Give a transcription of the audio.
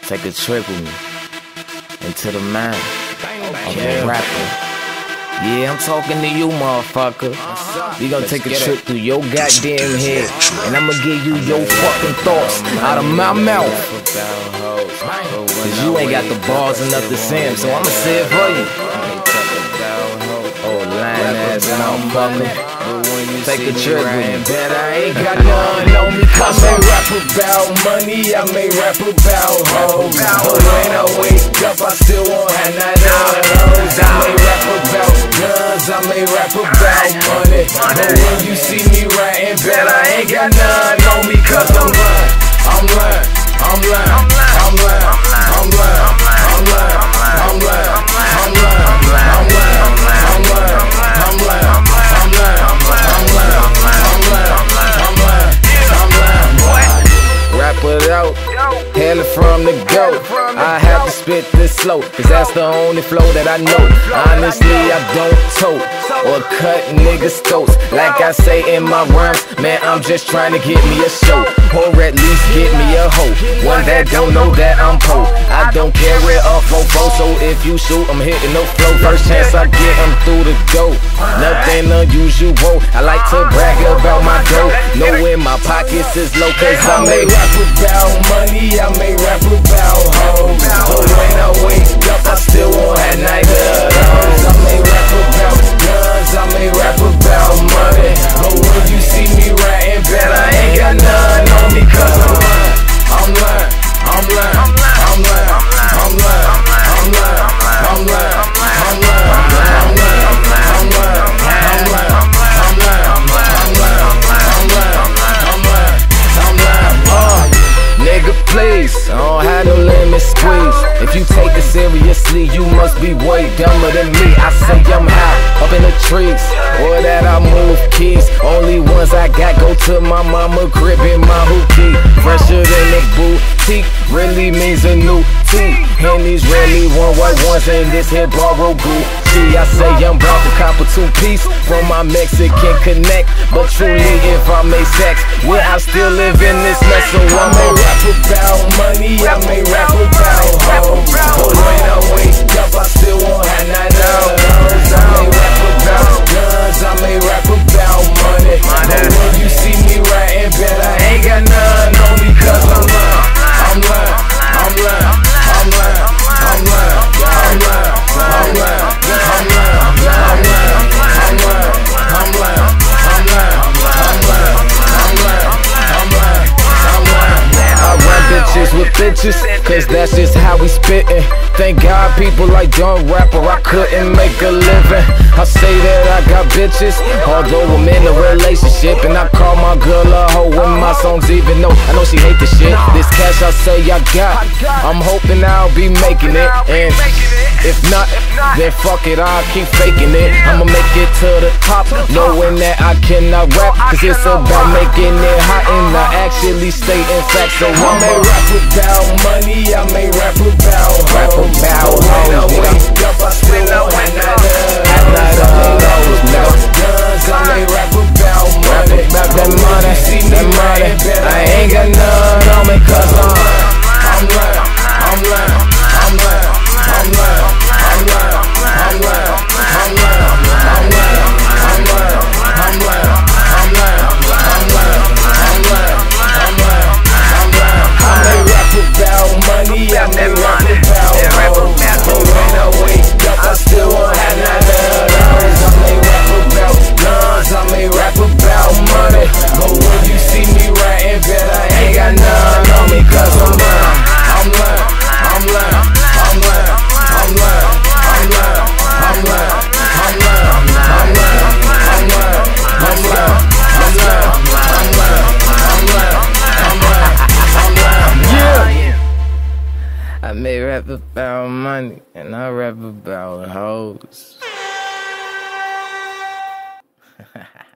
Take a trip with me into the mind of a rapper. Yeah, I'm talking to you, motherfucker. We gon' take a trip through your goddamn head, and I'ma give you your fucking thoughts out of my mouth. Cause you ain't got the balls enough to say 'em, so I'ma say it for you. Oh, lying ass motherfucker. Take a trip with me. Bet I ain't got none on me, cause I rap about money, I may rap about hoes. But when I wake up, I still won't have none of those. I may rap about guns, I may rap about money. But when you see me writing, bet I ain't got none on me, cause I'm lying, I'm lying, I'm lying, I'm lying, I'm lying, I'm lying, I'm lying, I'm lying, I'm lying, I'm lying, I'm lying, I'm lying, I'm lying, I'm lying. Rap it out, hail it from the go. I have to spit this slow, cause that's the only flow that I know. Honestly, I don't tote or cut niggas' throats. Like I say in my rhymes, man, I'm just trying to get me a show, or at least get me a hoe, one that don't know that I'm po. I don't care where a fofo, so if you shoot, I'm hitting no flow. First chance I get, I'm through the go. Nothing unusual, I like to brag about my dough. Knowing my pockets is low, cause I may rap about money, I may rap about hoes. But when I wake up, I still won't have neither of those. I may rap about guns, I may rap about money. But when you see me writing, bet I ain't got none on me, cause I'm lying, I'm lying, I'm lying, I'm lying, I'm lying, I'm lying, I'm lying, I'm lying, I'm lying, I'm lying, I'm lying, I'm lying, I'm lying. Nigga, please, I don't have no lemon squeeze. If you take it seriously, you must be way dumber than me. I say I'm high up in the trees, or that I move keys. Only ones I got go to my mama crib in my hoopty. Fresher than the boutique, really means a new tee. And these really one white ones in this here borrow Gucci. I say I'm about to cop a two-piece from my Mexican connect. But truly, if I make sex, will I still live in this mess? So I may rap about money, I may rap about hoes. But when I wake up, I still won't have none of those. I may rap about guns, I may rap about money. But when you see me writing, bet I ain't got none on me, cause I'm lying, I'm lying, I'm lying, I'm lying, I'm lying, I'm lying, I'm lying, I'm lying, I'm lying, I'm lying, I'm lying, I'm lying, I'm lying, I'm lying, I'm lying. I run bitches with bitches, cause that's just how we spittin'. Thank God people like dumb rapper, I couldn't make a living. I say that I got bitches, although I'm in a relationship. And I call my girl a hoe in my songs, even though I know she hate the shit. This cash I say I got, I'm hoping I'll be making it. And if not, then fuck it, I'll keep faking it. I'ma make it to the top, knowing that I cannot rap, cause it's about making it hot, and I actually stating facts. So I may rap about money, I may rap about hoes. When I wake up, I still won't have none of those. Guns, I may rap about money. About that money, that money, I ain't got none on me, cause I'm lying, I'm lying, I'm lying, I'm lying, I'm lying, I'm lying, I'm lying, I'm lying, I'm lying, I'm lying, I'm lying, I'm lying, I'm lying, I'm lying, I'm lying, I'm lying. I may rap about money, I may rap about hoes. But when I wake up, I still won't have none of those. I may rap about guns, I may rap about money. But when you see me writing, bet I ain't got none on me, cause I'm lying, I'm lying, I'm lying, I'm lying, I'm lying, I'm lying, I'm lying, I'm lying, I'm lying, I'm lying, I'm lying, I'm lying, I'm lying, I'm lying, I'm lying, I'm lying. Yeah. I may rap about money, and I rap about hoes.